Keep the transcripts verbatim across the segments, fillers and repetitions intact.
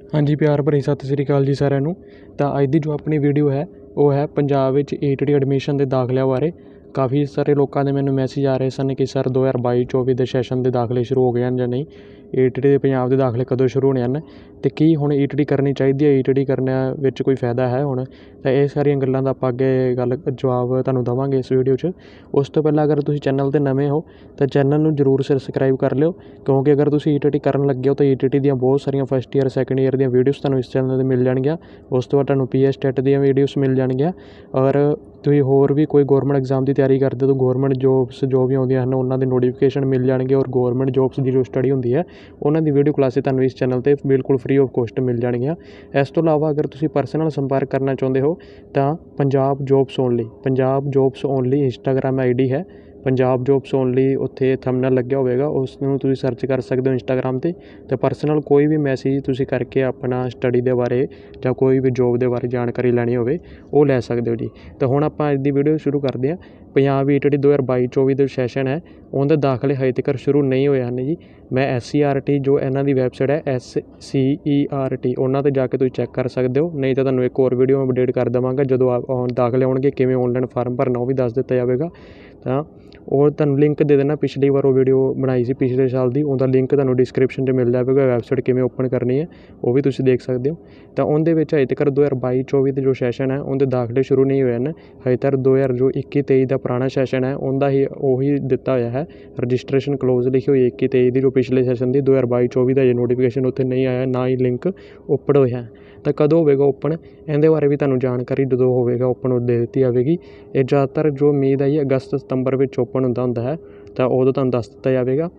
हाँ जी, प्यार भरी सत श्री अकाल जी सारिਆਂ ਨੂੰ। ਤਾਂ ਅੱਜ ਦੀ ਜੋ ਆਪਣੀ ਵੀਡੀਓ ਹੈ ਉਹ ਹੈ ਪੰਜਾਬ ਵਿੱਚ ਈ ਟੀ ਟੀ ਐਡਮਿਸ਼ਨ ਦੇ ਦਾਖਲਿਆਂ ਬਾਰੇ। ਕਾਫੀ ਸਾਰੇ ਲੋਕਾਂ ਦੇ ਮੈਨੂੰ ਮੈਸੇਜ ਆ ਰਹੇ ਸਨ ਕਿ ਸਰ ਦੋ ਹਜ਼ਾਰ ਬਾਈ ਚੌਵੀ ਦੇ ਸੈਸ਼ਨ ਦੇ ਦਾਖਲੇ ਸ਼ੁਰੂ ਹੋ ਗਏ ਹਨ ਜਾਂ ਨਹੀਂ, ਈ ਟੀ ਟੀ ਦੇ ਪੰਜਾਬ ਦੇ ਦਾਖਲੇ ਕਦੋਂ ਸ਼ੁਰੂ ਹੋਣੇ ਹਨ ਅਤੇ ਕੀ ਹੁਣ ਈ ਟੀ ਟੀ ਕਰਨੀ ਚਾਹੀਦੀ ਹੈ, ਈ ਟੀ ਟੀ ਕਰਨ ਵਿੱਚ ਕੋਈ ਫਾਇਦਾ ਹੈ ਹੁਣ। ਤਾਂ ਇਹ ਸਾਰੀਆਂ ਗੱਲਾਂ ਦਾ ਆਪਾਂ ਅੱਗੇ ਗੱਲ ਜਵਾਬ ਤੁਹਾਨੂੰ ਦੇਵਾਂਗੇ ਇਸ ਵੀਡੀਓ 'ਚ। ਉਸ ਤੋਂ ਪਹਿਲਾਂ ਅਗਰ ਤੁਸੀਂ ਚੈਨਲ 'ਤੇ ਨਵੇਂ ਹੋ ਤਾਂ ਚੈਨਲ ਨੂੰ ਜ਼ਰੂਰ ਸਬਸਕ੍ਰਾਈਬ ਕਰ ਲਿਓ, ਕਿਉਂਕਿ ਅਗਰ ਤੁਸੀਂ ਈ ਟੀ ਟੀ ਕਰਨ ਲੱਗੇ ਹੋ ਤਾਂ ਈ ਟੀ ਟੀ ਦੀਆਂ ਬਹੁਤ ਸਾਰੀਆਂ ਫਸਟ ਈਅਰ ਸੈਕਿੰਡ ਈਅਰ ਦੀਆਂ ਵੀਡੀਓਜ਼ ਤੁਹਾਨੂੰ ਇਸ ਚੈਨਲ 'ਤੇ ਮਿਲ ਜਾਣਗੀਆਂ। ਉਸ ਤੋਂ ਬਾਅਦ ਤੁਹਾਨੂੰ ਪੀ ਐਸ ਟੈਟ ਦੀਆਂ ਵੀਡੀਓਜ਼ ਮਿਲ ਜਾਣਗੀਆਂ। ਔਰ ਤੁਸੀਂ ਹੋਰ ਵੀ ਕੋਈ ਗੌਰਮੈਂਟ ਐਗਜ਼ਾਮ ਦੀ ਤਿਆਰੀ ਕਰਦੇ ਹੋ ਤਾਂ ਗੌਰਮੈਂਟ ਜੋਬਸ ਜੋ ਵੀ ਆਉਂਦੀਆਂ ਹਨ ਉਹਨਾਂ ਦੇ ਨੋਟੀਫਿਕੇਸ਼ਨ ਮਿਲ ਜਾਣਗੇ। ਔਰ ਗੌਰਮੈਂਟ ਜੋਬਸ ਦੀ ਜੋ ਸਟੱਡੀ ਹੁੰਦੀ ਹੈ ਉਹਨਾਂ ਦੀ ਵੀਡੀਓ ਕਲਾਸਿਸ ਤੁਹਾਨੂੰ ਇਸ ਚੈਨਲ 'ਤੇ ਬਿਲਕੁਲ ਫ੍ਰੀ ਆਫ ਕੋਸਟ ਮਿਲ ਜਾਣਗੀਆਂ। ਇਸ ਤੋਂ ਇਲਾਵਾ ਅਗਰ ਤੁਸੀਂ ਪਰਸਨਲ ਸੰਪਰਕ ਕਰਨਾ ਚਾਹੁੰਦੇ ਹੋ ਤਾਂ Punjab jobs only Punjab jobs only Instagram I D ਹੈ। ਪੰਜਾਬ ਜੋਬਸ ਓਨਲੀ ਉੱਥੇ ਥੰਬਨੇਲ ਲੱਗਿਆ ਹੋਵੇਗਾ, ਉਸ ਨੂੰ ਤੁਸੀਂ ਸਰਚ ਕਰ ਸਕਦੇ ਹੋ ਇੰਸਟਾਗ੍ਰਾਮ 'ਤੇ। ਅਤੇ ਪਰਸਨਲ ਕੋਈ ਵੀ ਮੈਸੇਜ ਤੁਸੀਂ ਕਰਕੇ ਆਪਣਾ ਸਟੱਡੀ ਦੇ ਬਾਰੇ ਜਾਂ ਕੋਈ ਵੀ ਜੋਬ ਦੇ ਬਾਰੇ ਜਾਣਕਾਰੀ ਲੈਣੀ ਹੋਵੇ ਉਹ ਲੈ ਸਕਦੇ ਹੋ ਜੀ। ਤਾਂ ਹੁਣ ਆਪਾਂ ਅੱਜ ਦੀ ਵੀਡੀਓ ਸ਼ੁਰੂ ਕਰਦੇ ਹਾਂ। ਪੰਜਾਬ ਈ ਟੀ ਟੀ ਦੋ ਹਜ਼ਾਰ ਬਾਈ ਚੌਵੀ ਦੇ ਸੈਸ਼ਨ ਹੈ ਉਹਦੇ ਦਾਖਲੇ ਹਜੇ ਤੱਕ ਸ਼ੁਰੂ ਨਹੀਂ ਹੋਏ ਹਨ ਜੀ। ਮੈਂ ਐਸ ਸੀ ਆਰ ਟੀ ਜੋ ਇਹਨਾਂ ਦੀ ਵੈਬਸਾਈਟ ਹੈ S C E R T ਉਹਨਾਂ 'ਤੇ ਜਾ ਕੇ ਤੁਸੀਂ ਚੈੱਕ ਕਰ ਸਕਦੇ ਹੋ, ਨਹੀਂ ਤਾਂ ਤੁਹਾਨੂੰ ਇੱਕ ਹੋਰ ਵੀਡੀਓ ਮੈਂ ਅਪਡੇਟ ਕਰ ਦੇਵਾਂਗਾ ਜਦੋਂ ਆ ਦਾਖਲੇ ਆਉਣਗੇ ਕਿਵੇਂ ਔਨਲਾਈਨ ਫਾਰਮ ਭਰਨਾ ਉਹ ਵੀ ਦੱਸ ਦਿੱਤਾ ਜਾਵੇਗਾ। ਤਾਂ ਉਹ ਤੁਹਾਨੂੰ ਲਿੰਕ ਦੇ ਦੇਣਾ, ਪਿਛਲੀ ਵਾਰ ਉਹ ਵੀਡੀਓ ਬਣਾਈ ਸੀ ਪਿਛਲੇ ਸਾਲ ਦੀ, ਉਹਦਾ ਲਿੰਕ ਤੁਹਾਨੂੰ ਡਿਸਕ੍ਰਿਪਸ਼ਨ 'ਚ ਮਿਲ ਜਾਵੇਗਾ। ਵੈਬਸਾਈਟ ਕਿਵੇਂ ਓਪਨ ਕਰਨੀ ਹੈ ਉਹ ਵੀ ਤੁਸੀਂ ਦੇਖ ਸਕਦੇ ਹੋ। ਤਾਂ ਉਹਦੇ ਵਿੱਚ ਹਜੇ ਤੱਕ ਦੋ ਹਜ਼ਾਰ ਬਾਈ ਚੌਵੀ ਦੇ ਜੋ ਸੈਸ਼ਨ ਹੈ ਉਹਦੇ ਦਾਖਲੇ ਸ਼ੁਰੂ ਨਹੀਂ ਹੋਏ ਹਨ ਹਜੇ ਤੱਕ। ਦੋ ਹਜ਼ਾਰ ਜੋ ਇੱਕੀ ਤੇਈ ਦਾ ਪੁਰਾਣਾ ਸੈਸ਼ਨ ਹੈ ਉਹਦਾ ਹੀ ਉਹੀ ਦਿੱਤਾ ਹੋਇਆ ਹੈ, ਰਜਿਸਟ੍ਰੇਸ਼ਨ ਕਲੋਜ਼ ਲਿਖੀ ਹੋਈ ਇੱਕੀ ਤੇਈ ਦੀ। ਜੋ ਪਿਛਲੇ ਸੈਸ਼ਨ ਦੀ ਦੋ ਹਜ਼ਾਰ ਬਾਈ ਚੌਵੀ ਦਾ ਹਜੇ ਨੋਟੀਫਿਕੇਸ਼ਨ ਉੱਥੇ ਨਹੀਂ ਆਇਆ, ਨਾ ਹੀ ਲਿੰਕ ਓਪਨ ਹੋਇਆ। ਤਾਂ ਕਦੋਂ ਹੋਵੇਗਾ ਓਪਨ ਇਹਦੇ ਬਾਰੇ ਵੀ ਤੁਹਾਨੂੰ ਜਾਣਕਾਰੀ ਜਦੋਂ ਹੋਵੇਗਾ ਓਪਨ ਉਹ ਦੇ ਦਿੱਤੀ ਜਾਵੇਗੀ। ਇਹ ਜ਼ਿਆਦਾਤਰ ਜੋ ਉਮੀਦ ਹੈ ਜੀ ਅਗਸਤ ਸਤੰਬਰ ਵਿੱਚ ਓਪਨ ਹੁੰਦਾ ਹੁੰਦਾ ਹੈ, ਤਾਂ ਉਦੋਂ ਤੁਹਾਨੂੰ ਦੱਸ ਦਿੱਤਾ ਜਾਵੇਗਾ।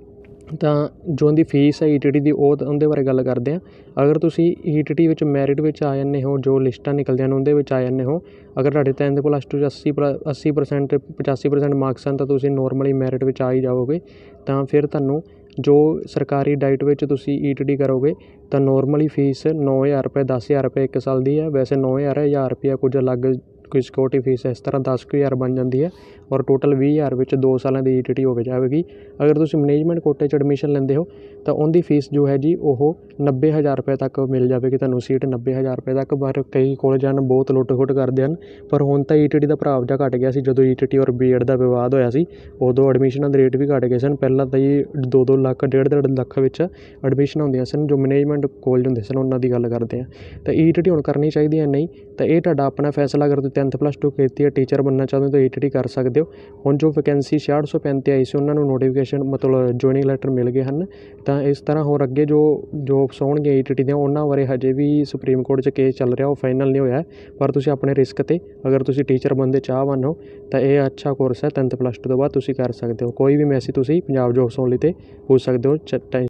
ਤਾਂ ਜੋ ਉਹਦੀ ਫੀਸ ਹੈ ਈ ਟੀ ਟੀ ਦੀ ਉਹ ਉਹਦੇ ਬਾਰੇ ਗੱਲ ਕਰਦੇ ਹਾਂ। ਅਗਰ ਤੁਸੀਂ ਈ ਟੀ ਟੀ ਵਿੱਚ ਮੈਰਿਟ ਵਿੱਚ ਆ ਜਾਂਦੇ ਹੋ, ਜੋ ਲਿਸਟਾਂ ਨਿਕਲਦੀਆਂ ਨੇ ਉਹਦੇ ਵਿੱਚ ਆ ਜਾਂਦੇ ਹੋ, ਅਗਰ ਤੁਹਾਡੇ ਟੈਨਥ ਪਲੱਸ ਟੂ 'ਚ ਅੱਸੀ ਪਰ ਅੱਸੀ ਪਰਸੈਂਟ ਪਚਾਸੀ ਪਰਸੈਂਟ ਮਾਰਕਸ ਹਨ ਤਾਂ ਤੁਸੀਂ ਨੋਰਮਲੀ ਮੈਰਿਟ ਵਿੱਚ ਆ ਹੀ ਜਾਓਗੇ। ਤਾਂ ਫਿਰ ਤੁਹਾਨੂੰ ਜੋ ਸਰਕਾਰੀ ਡਾਈਟ ਵਿੱਚ ਤੁਸੀਂ ਈ ਟੀ ਟੀ ਕਰੋਗੇ ਤਾਂ ਨੋਰਮਲੀ ਫੀਸ ਨੌ ਹਜ਼ਾਰ ਰੁਪਏ ਦਸ ਹਜ਼ਾਰ ਰੁਪਏ ਇੱਕ ਸਾਲ ਦੀ ਹੈ। ਵੈਸੇ ਨੌ ਹਜ਼ਾਰ ਹਜ਼ਾਰ ਰੁਪਇਆ ਕੁਝ ਅਲੱਗ ਕੋਈ ਸਿਕਿਉਰਟੀ ਫੀਸ ਇਸ ਤਰ੍ਹਾਂ ਦਸ ਕੁ ਹਜ਼ਾਰ ਬਣ ਜਾਂਦੀ ਹੈ। ਔਰ ਟੋਟਲ ਵੀਹ ਹਜ਼ਾਰ ਵਿੱਚ ਦੋ ਸਾਲਾਂ ਦੀ ਈ ਟੀ ਟੀ ਹੋ ਜਾਵੇਗੀ। ਅਗਰ ਤੁਸੀਂ ਮੈਨੇਜਮੈਂਟ ਕੋਟੇ 'ਚ ਐਡਮਿਸ਼ਨ ਲੈਂਦੇ ਹੋ ਤਾਂ ਉਹਦੀ ਫੀਸ ਜੋ ਹੈ ਜੀ ਉਹ ਨੱਬੇ ਹਜ਼ਾਰ ਰੁਪਏ ਤੱਕ ਮਿਲ ਜਾਵੇਗੀ ਤੁਹਾਨੂੰ, ਸੀਟ ਨੱਬੇ ਹਜ਼ਾਰ ਰੁਪਏ ਤੱਕ। ਪਰ ਕਈ ਕੋਲਜ ਹਨ ਬਹੁਤ ਲੁੱਟ ਖੁੱਟ ਕਰਦੇ ਹਨ, ਪਰ ਹੁਣ ਤਾਂ ਈ ਟੀ ਟੀ ਦਾ ਭਾਵ ਜਿਹਾ ਘੱਟ ਗਿਆ ਸੀ। ਜਦੋਂ ਈ ਟੀ ਟੀ ਔਰ ਬੀ ਐਡ ਦਾ ਵਿਵਾਦ ਹੋਇਆ ਸੀ ਉਦੋਂ ਐਡਮਿਸ਼ਨਾਂ ਦੇ ਰੇਟ ਵੀ ਘੱਟ ਗਏ ਸਨ। ਪਹਿਲਾਂ ਤਾਂ ਜੀ ਦੋ ਦੋ ਲੱਖ ਡੇਢ ਡੇਢ ਲੱਖ ਵਿੱਚ ਐਡਮਿਸ਼ਨ ਹੁੰਦੀਆਂ ਸਨ, ਜੋ ਮੈਨੇਜਮੈਂਟ ਕੋਲਜ ਹੁੰਦੇ ਸਨ ਉਹਨਾਂ ਦੀ ਗੱਲ ਕਰਦੇ ਹਾਂ। ਤਾਂ ਈ ਟੀ ਟੀ ਹੁਣ ਕਰਨੀ ਚਾਹੀਦੀ ਹੈ ਨਹੀਂ ਤਾਂ ਇਹ ਤੁਹਾਡਾ ਆਪਣਾ ਫੈਸਲਾ। ਅਗਰ ਤੁਸੀਂ ਟੈਨਥ ਪਲੱਸ ਟੂ ਕੀਤੀ ਹੈ, ਟੀਚਰ ਬਣਨਾ ਚਾਹੁੰਦੇ ਹੋ ਤਾਂ ਈ ਟੀ ਟੀ ਕਰ ਸਕਦੇ ਹੋ। ਹੁਣ ਜੋ ਵੈਕੈਂਸੀ ਛਿਆਹਠ ਸੌ ਪੈਂਤੀ ਆਈ ਸੀ ਉਹਨਾਂ ਨੂੰ ਨੋਟੀਫਿਕੇਸ਼ਨ ਮਤਲਬ ਜੁਆਇਨਿੰਗ ਲੈਟਰ ਮਿਲ ਗਏ ਹਨ। ਤਾਂ ਇਸ ਤਰ੍ਹਾਂ ਹੋਰ ਅੱਗੇ ਜੋ ਜੋਬਸ ਆਉਣਗੀਆਂ ਈ ਟੀ ਟੀ ਦੀਆਂ ਉਹਨਾਂ ਬਾਰੇ ਹਜੇ ਵੀ ਸੁਪਰੀਮ ਕੋਰਟ 'ਚ ਕੇਸ ਚੱਲ ਰਿਹਾ, ਉਹ ਫਾਈਨਲ ਨਹੀਂ ਹੋਇਆ। ਪਰ ਤੁਸੀਂ ਆਪਣੇ ਰਿਸਕ 'ਤੇ ਅਗਰ ਤੁਸੀਂ ਟੀਚਰ ਬਣਦੇ ਚਾਹਵਾਨ ਹੋ ਤਾਂ ਇਹ ਅੱਛਾ ਕੋਰਸ ਹੈ। ਟੈਨਥ ਪਲੱਸ ਟੂ ਤੋਂ ਬਾਅਦ ਤੁਸੀਂ ਕਰ ਸਕਦੇ ਹੋ। ਕੋਈ ਵੀ ਮੈਸੇਜ ਤੁਸੀਂ ਪੰਜਾਬ ਜੋਬਸ ਓਨਲੀ 'ਤੇ ਪੁੱਛ ਸਕਦੇ ਹੋ।